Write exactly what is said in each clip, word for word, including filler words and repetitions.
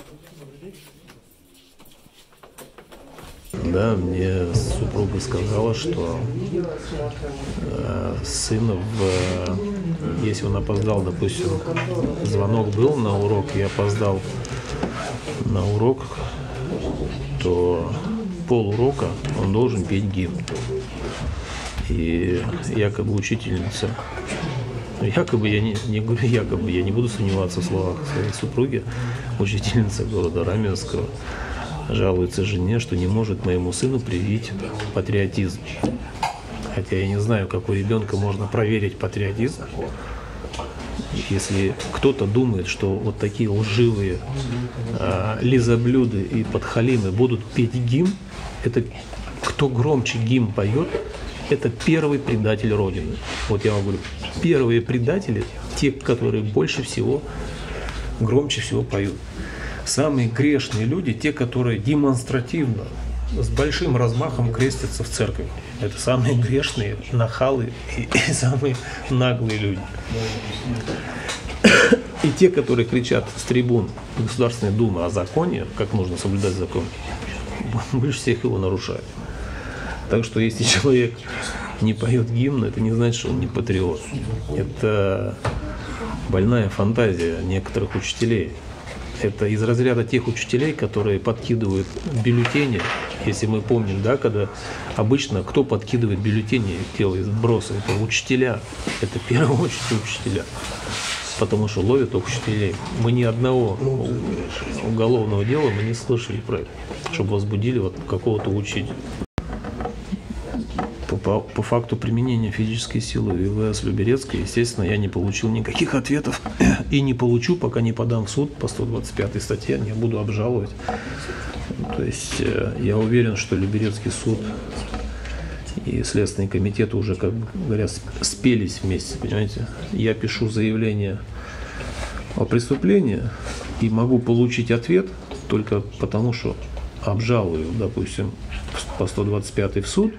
Да, мне супруга сказала, что э, сына, в, если он опоздал, допустим, звонок был на урок, и опоздал на урок, то полурока он должен петь гимн. И якобы учительница, якобы я не, не говорю, якобы я не буду сомневаться в словах своей супруги, учительница города Раменского жалуется жене, что не может моему сыну привить патриотизм. Хотя я не знаю, как у ребенка можно проверить патриотизм. Если кто-то думает, что вот такие лживые э, лизоблюды и подхалимы будут петь гимн, это кто громче гимн поет, это первый предатель Родины. Вот я вам говорю, первые предатели, те, которые больше всего, громче всего поют. Самые грешные люди, те, которые демонстративно, с большим размахом крестятся в церковь. Это самые грешные, нахалы и, и самые наглые люди. И те, которые кричат с трибун Государственной Думы о законе, как нужно соблюдать закон, больше всех его нарушают. Так что если человек не поет гимн, это не значит, что он не патриот. Это больная фантазия некоторых учителей. Это из разряда тех учителей, которые подкидывают бюллетени. Если мы помним, да, когда обычно кто подкидывает бюллетени, делает сбросы, это учителя. Это в первую очередь учителя. Потому что ловят учителей. Мы ни одного уголовного дела мы не слышали про это, чтобы возбудили вот какого-то учителя. По, по факту применения физической силы в ИВС Люберецкой, естественно, я не получил никаких ответов и не получу, пока не подам в суд по сто двадцать пятой статье, не буду обжаловать. То есть я уверен, что Люберецкий суд и Следственный комитет уже, как говорят, спелись вместе, понимаете. Я пишу заявление о преступлении и могу получить ответ только потому, что обжалую, допустим, по сто двадцать пятой в суд,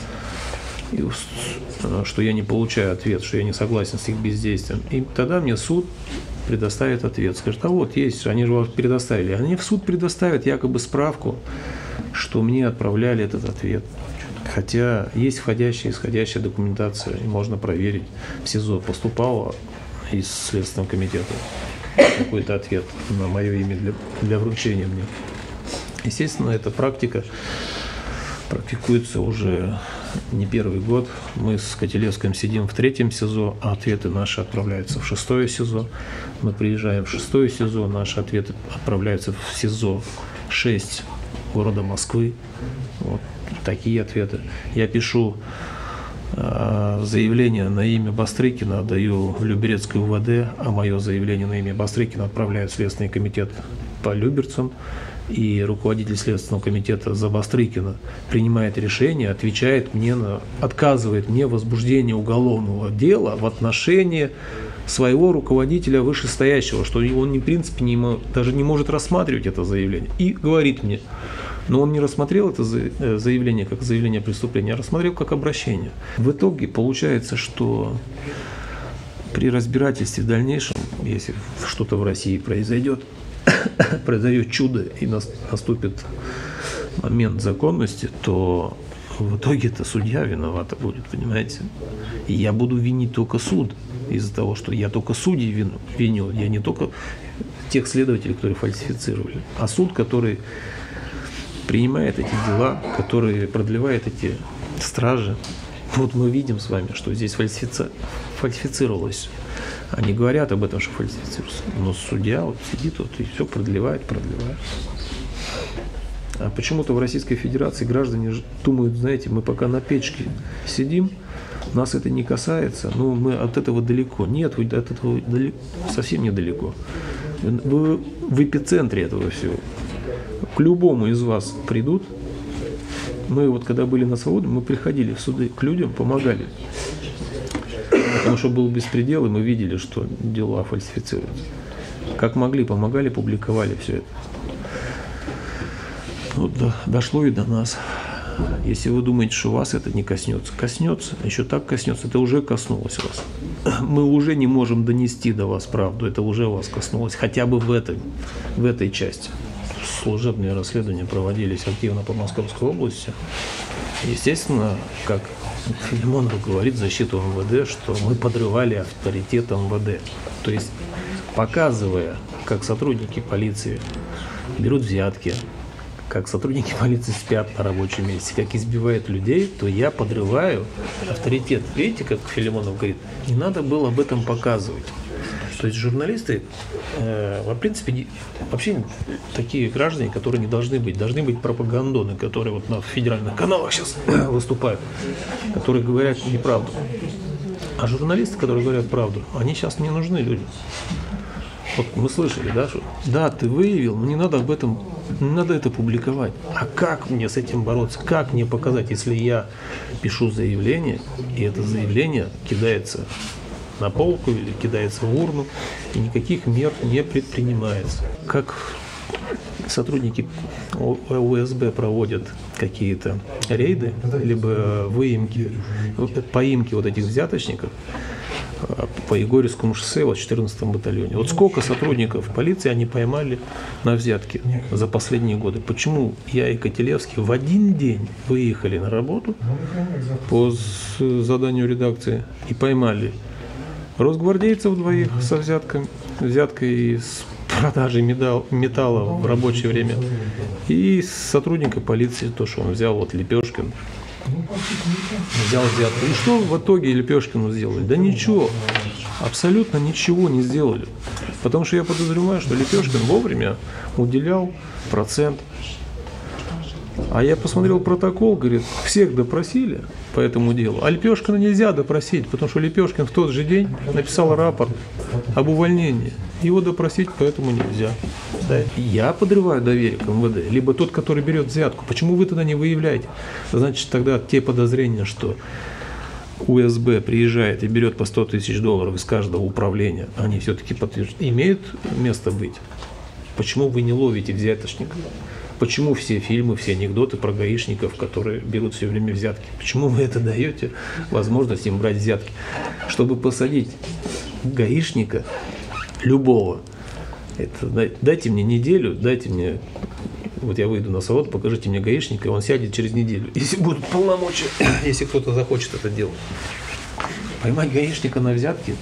и что я не получаю ответ, что я не согласен с их бездействием. И тогда мне суд предоставит ответ. Скажет, а вот есть, они же вас предоставили. Они в суд предоставят якобы справку, что мне отправляли этот ответ. Хотя есть входящая и исходящая документация, и можно проверить. В СИЗО поступало из Следственного комитета какой-то ответ на мое имя для, для вручения мне. Естественно, эта практика практикуется уже не первый год. Мы с Котелевским сидим в третьем СИЗО, а ответы наши отправляются в шестое СИЗО. Мы приезжаем в шестое СИЗО, наши ответы отправляются в СИЗО шесть города Москвы. Вот такие ответы. Я пишу э, заявление на имя Бастрыкина, отдаю в Люберецкую УВД, а мое заявление на имя Бастрыкина отправляют в Следственный комитет по Люберцам. И руководитель Следственного комитета за Бастрыкина принимает решение, отвечает мне на, отказывает мне в возбуждении уголовного дела в отношении своего руководителя вышестоящего, что он, в принципе, не, даже не может рассматривать это заявление. И говорит мне, но он не рассмотрел это заявление как заявление о преступлении, а рассмотрел как обращение. В итоге получается, что при разбирательстве в дальнейшем, если что-то в России произойдет, произойдет чудо и наступит момент законности, то в итоге-то судья виновата будет, понимаете? И я буду винить только суд из-за того, что я только судей вину, виню, я не только тех следователей, которые фальсифицировали, а суд, который принимает эти дела, который продлевает эти стражи. Вот мы видим с вами, что здесь фальсифици... фальсифицировалось. Они говорят об этом, что фальсифицируется. Но судья вот сидит вот и все продлевает, продлевает. А почему-то в Российской Федерации граждане думают, знаете, мы пока на печке сидим, нас это не касается, но мы от этого далеко. Нет, вы от этого далеко, совсем недалеко. Вы в эпицентре этого всего. К любому из вас придут. Мы вот когда были на свободе, мы приходили в суды к людям, помогали. Потому что был беспредел, и мы видели, что дела фальсифицируются. Как могли, помогали, публиковали все это. Вот до, дошло и до нас. Если вы думаете, что вас это не коснется, коснется, еще так коснется, это уже коснулось вас. Мы уже не можем донести до вас правду, это уже вас коснулось, хотя бы в этой, в этой части. Служебные расследования проводились активно по Московской области. Естественно, как Филимонов говорит, защиту эм вэ дэ, что мы подрывали авторитет эм вэ дэ. То есть, показывая, как сотрудники полиции берут взятки, как сотрудники полиции спят на рабочем месте, как избивают людей, то я подрываю авторитет. Видите, как Филимонов говорит, не надо было об этом показывать. То есть журналисты, э, в принципе, вообще такие граждане, которые не должны быть. Должны быть пропагандоны, которые вот на федеральных каналах сейчас выступают, которые говорят неправду. А журналисты, которые говорят правду, они сейчас не нужны людям. Вот мы слышали, да, что да, ты выявил, но не надо об этом, не надо это публиковать. А как мне с этим бороться? Как мне показать, если я пишу заявление, и это заявление кидается на полку или кидается в урну, и никаких мер не предпринимается? Как сотрудники о эс бэ проводят какие-то рейды, либо выемки, поимки вот этих взяточников по Егорьевскому шоссе, вот в четырнадцатом батальоне. Вот сколько сотрудников полиции они поймали на взятки за последние годы? Почему я и Котелевский в один день выехали на работу по заданию редакции и поймали росгвардейцев двоих со взятками, взяткой и с продажей металл, металла в рабочее время, и сотрудника полиции, то, что он взял, вот Лепешкин, взял взятку. И что в итоге Лепешкину сделали? Да ничего, абсолютно ничего не сделали. Потому что я подозреваю, что Лепешкин вовремя уделял процент. А я посмотрел протокол, говорит, всех допросили по этому делу. А Лепешкина нельзя допросить, потому что Лепешкин в тот же день написал рапорт об увольнении. Его допросить поэтому нельзя. Я подрываю доверие к эм вэ дэ, либо тот, который берет взятку. Почему вы тогда не выявляете? Значит, тогда те подозрения, что у эс бэ приезжает и берет по сто тысяч долларов из каждого управления, они все-таки подтверждают, имеют место быть. Почему вы не ловите взяточников? Почему все фильмы, все анекдоты про гаишников, которые берут все время взятки? Почему вы это даете возможность им брать взятки? Чтобы посадить гаишника любого, это, дайте мне неделю, дайте мне, вот я выйду на завод, покажите мне гаишника, и он сядет через неделю. Если будут полномочия, если кто-то захочет это делать. Поймать гаишника на взятки,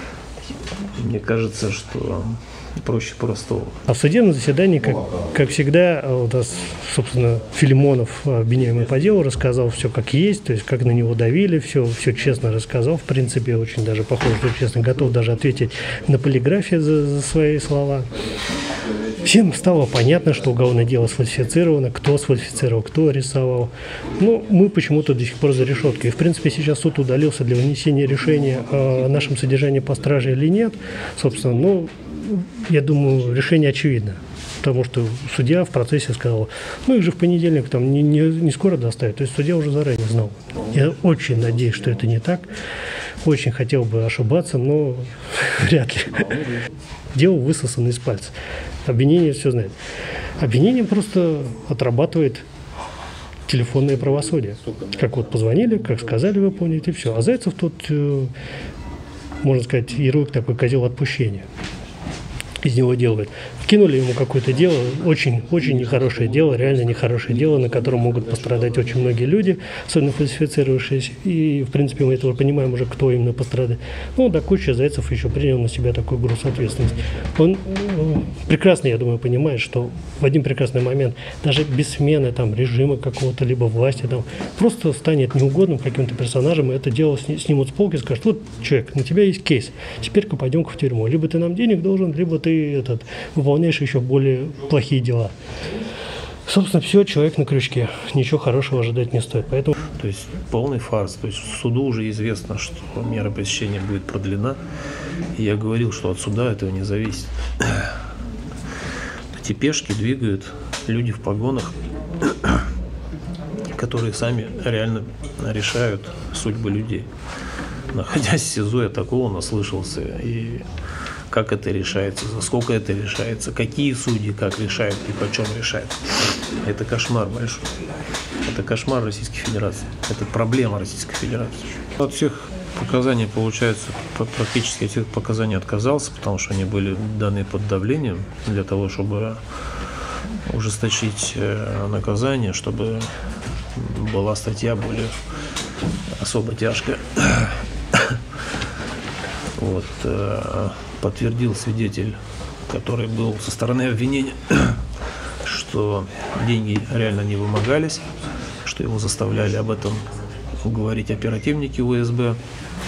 мне кажется, что проще простого. А в судебном заседании, как, как всегда, у нас, собственно, Филимонов, обвиняемый по делу, рассказал все как есть, то есть как на него давили, все, все честно рассказал, в принципе, очень даже похоже, что честно, готов даже ответить на полиграфе за, за свои слова. Всем стало понятно, что уголовное дело сфальсифицировано, кто сфальсифицировал, кто рисовал. Но мы почему-то до сих пор за решеткой. И, в принципе, сейчас суд удалился для вынесения решения о нашем содержании по страже или нет. Собственно, ну, я думаю, решение очевидно. Потому что судья в процессе сказал, ну их же в понедельник там не, не, не скоро доставят. То есть судья уже заранее знал. Я очень надеюсь, что это не так. Очень хотел бы ошибаться, но вряд ли. Дело высосано из пальца. Обвинение все знает. Обвинение просто отрабатывает телефонное правосудие. Как вот позвонили, как сказали выполнить, и все. А Зайцев тут, можно сказать, ярлык такой козел отпущения из него делают. Кинули ему какое-то дело, очень-очень нехорошее дело, реально нехорошее дело, на котором могут пострадать очень многие люди, особенно фальсифицировавшиеся. И, в принципе, мы этого понимаем уже, кто именно пострадает. Ну, до кучи Зайцев еще принял на себя такой груз ответственности. Он ну, прекрасно, я думаю, понимает, что в один прекрасный момент даже без смены там, режима какого-то, либо власти, там, просто станет неугодным каким-то персонажем, и это дело снимут с полки и скажут, вот, человек, на тебя есть кейс, теперь-ка пойдем-ка в тюрьму. Либо ты нам денег должен, либо ты этот, выполняешь еще более плохие дела. Собственно, все, человек на крючке. Ничего хорошего ожидать не стоит. Поэтому... То есть полный фарс. То есть суду уже известно, что мера пресечения будет продлена. И я говорил, что от суда этого не зависит. Эти пешки двигают люди в погонах, которые сами реально решают судьбы людей. Находясь в СИЗО, я такого наслышался. И как это решается, за сколько это решается, какие судьи как решают и почем решают. Это кошмар большой. Это кошмар Российской Федерации. Это проблема Российской Федерации. От всех показаний, получается, практически от всех показаний отказался, потому что они были даны под давлением для того, чтобы ужесточить наказание, чтобы была статья более особо тяжкая. Вот, подтвердил свидетель, который был со стороны обвинения, что деньги реально не вымогались, что его заставляли об этом говорить оперативники У Эс Бэ.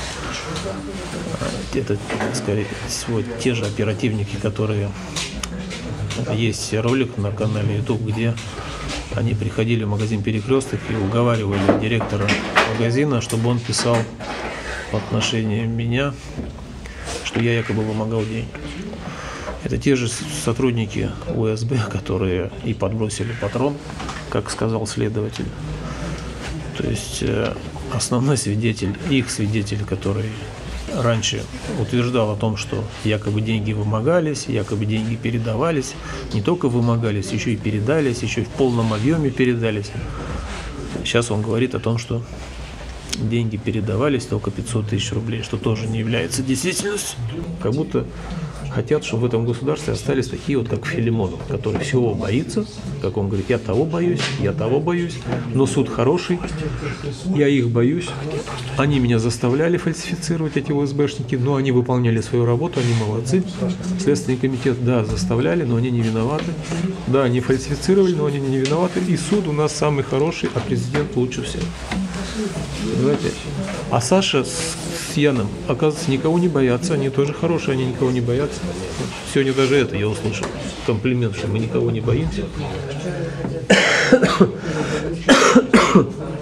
Это, скорее всего, те же оперативники, которые есть ролик на канале ютуб, где они приходили в магазин «Перекресток» и уговаривали директора магазина, чтобы он писал в отношении меня, что я якобы вымогал деньги. Это те же сотрудники У Эс Бэ, которые и подбросили патрон, как сказал следователь. То есть основной свидетель, их свидетель, который раньше утверждал о том, что якобы деньги вымогались, якобы деньги передавались, не только вымогались, еще и передались, еще и в полном объеме передались. Сейчас он говорит о том, что деньги передавались только пятьсот тысяч рублей, что тоже не является действительностью. Как будто хотят, чтобы в этом государстве остались такие вот, как Филимонов, который всего боится, как он говорит, я того боюсь, я того боюсь, но суд хороший, я их боюсь. Они меня заставляли фальсифицировать, эти У Эс Бэшники, но они выполняли свою работу, они молодцы. Следственный комитет, да, заставляли, но они не виноваты. Да, они фальсифицировали, но они не виноваты. И суд у нас самый хороший, а президент лучше всех. Знаете? А Саша с, с Яном, оказывается, никого не боятся, они тоже хорошие, они никого не боятся. Сегодня даже это я услышал, комплимент, что мы никого не боимся.